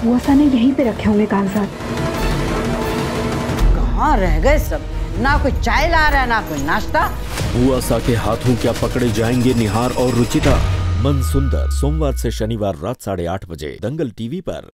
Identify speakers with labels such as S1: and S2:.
S1: बुआ ने यहीं पे रखे होंगे कागजात।
S2: कहाँ रह गए सब? ना कोई चाय ला रहा है ना कोई नाश्ता।
S3: बुआ के हाथों क्या पकड़े जाएंगे निहार और रुचिता? मन सुंदर सोमवार से शनिवार रात 8:30 बजे दंगल टीवी पर।